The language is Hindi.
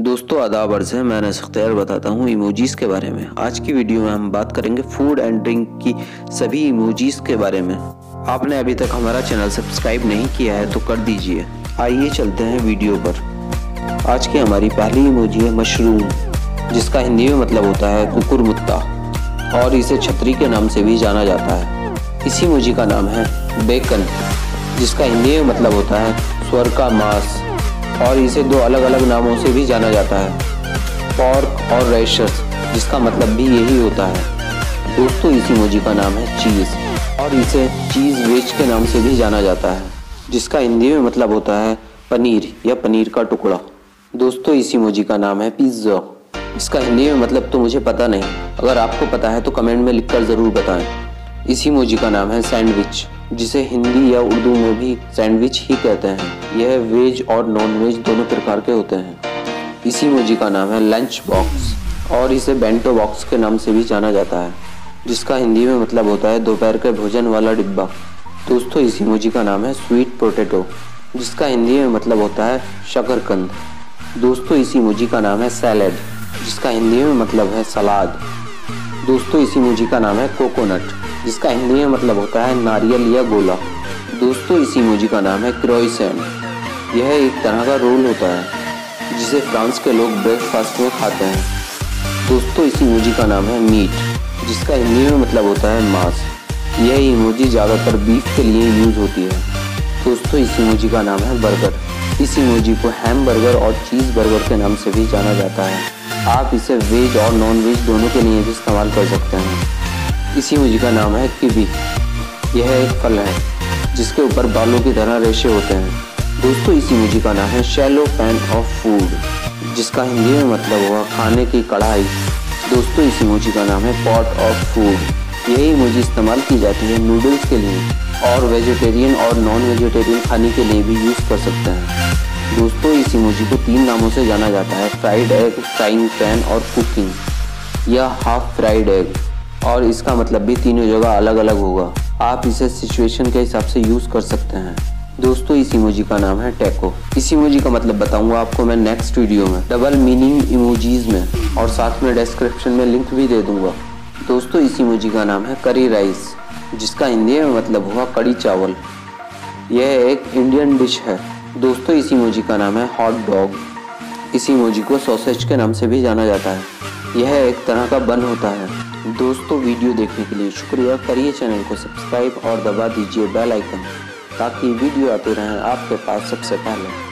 दोस्तों आदाब अर्ज़ है, मैं अनस अख्तियार बताता हूँ इमोजीज़ के बारे में। आज की वीडियो में हम बात करेंगे फूड एंड ड्रिंक की सभी इमोजीज़ के बारे में। आपने अभी तक हमारा चैनल सब्सक्राइब नहीं किया है तो कर दीजिए। आइए चलते हैं वीडियो पर। आज की हमारी पहली इमोजी है मशरूम, जिसका हिंदी में मतलब होता है कुकुरमुत्ता और इसे छतरी के नाम से भी जाना जाता है। इस इमोजी का नाम है बेकन, जिसका हिंदी में मतलब होता है स्वर्ग का मांस और इसे दो अलग अलग नामों से भी जाना जाता है, पॉर्क और रैशर्स, जिसका मतलब भी यही होता है। दोस्तों इस इमोजी का नाम है चीज़ और इसे चीज़ वेज के नाम से भी जाना जाता है, जिसका हिंदी में मतलब होता है पनीर या पनीर का टुकड़ा। दोस्तों इस इमोजी का नाम है पिज़्ज़ा, इसका हिंदी में मतलब तो मुझे पता नहीं, अगर आपको पता है तो कमेंट में लिखकर ज़रूर बताएं। इस इमोजी का नाम है सैंडविच, जिसे हिंदी या उर्दू में भी सैंडविच ही कहते हैं। यह वेज और नॉन वेज दोनों प्रकार के होते हैं। इस इमोजी का नाम है लंच बॉक्स और इसे बेंटो बॉक्स के नाम से भी जाना जाता है, जिसका हिंदी में मतलब होता है दोपहर के भोजन वाला डिब्बा। दोस्तों इस इमोजी का नाम है स्वीट पोटैटो, जिसका हिंदी में मतलब होता है शकरकंद। दोस्तों इस इमोजी का नाम है सैलेड, जिसका हिंदी में मतलब है सलाद। दोस्तों इस इमोजी का नाम है कोकोनट, जिसका हिंदी में मतलब होता है नारियल या गोला। दोस्तों इस इमोजी का नाम है क्रोइसेंट। यह एक तरह का रोल होता है जिसे फ्रांस के लोग ब्रेकफास्ट में खाते हैं। दोस्तों इस इमोजी का नाम है मीट, जिसका हिंदी में मतलब होता है मांस। यह इमोजी ज़्यादातर बीफ के लिए यूज होती है। दोस्तों इस इमोजी का नाम है बर्गर। इस इमोजी को हैम बर्गर और चीज़ बर्गर के नाम से भी जाना जाता है। आप इसे वेज और नॉन वेज दोनों के लिए भी इस्तेमाल कर सकते हैं। इस इमोजी का नाम है कीवी। यह एक फल है जिसके ऊपर बालों की तरह रेशे होते हैं। दोस्तों इस इमोजी का नाम है शैलो पैन ऑफ फूड, जिसका हिंदी में मतलब हुआ खाने की कढ़ाई। दोस्तों इस इमोजी का नाम है पॉट ऑफ फूड। यह इमोजी इस्तेमाल की जाती है नूडल्स के लिए और वेजिटेरियन और नॉन वेजिटेरियन खाने के लिए भी यूज़ कर सकते हैं। दोस्तों इस इमोजी को 3 नामों से जाना जाता है, फ्राइड एग, फ्राइंग पैन और कुकिंग या हाफ फ्राइड एग, और इसका मतलब भी तीनों जगह अलग अलग होगा। आप इसे सिचुएशन के हिसाब से यूज़ कर सकते हैं। दोस्तों इस इमोजी का नाम है टैको। इस इमोजी का मतलब बताऊंगा आपको मैं नेक्स्ट वीडियो में डबल मीनिंग इमोजीज में, और साथ में डिस्क्रिप्शन में लिंक भी दे दूंगा। दोस्तों इस इमोजी का नाम है करी राइस, जिसका हिंदी में मतलब हुआ कड़ी चावल। यह एक इंडियन डिश है। दोस्तों इस इमोजी का नाम है हॉट डॉग। इस इमोजी को सॉसेज के नाम से भी जाना जाता है। यह एक तरह का बन होता है। दोस्तों वीडियो देखने के लिए शुक्रिया। करिए चैनल को सब्सक्राइब और दबा दीजिए बेल आइकन, ताकि वीडियो आते रहें आपके पास सबसे पहले।